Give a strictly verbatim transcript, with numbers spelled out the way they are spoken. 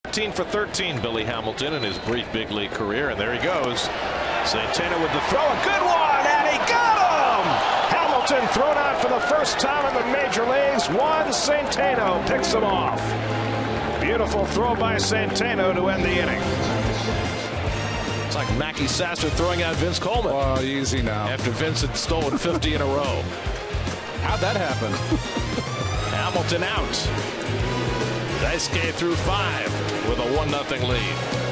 thirteen for thirteen, Billy Hamilton, in his brief big league career, and there he goes. Centeno with the throw, a good one, and he got him! Hamilton thrown out for the first time in the major leagues. Juan Centeno picks him off. Beautiful throw by Centeno to end the inning. It's like Mackey Sasser throwing out Vince Coleman. Oh, easy now. After Vince had stolen fifty in a row. How'd that happen? Hamilton out. Daisuke through five with a one nothing lead.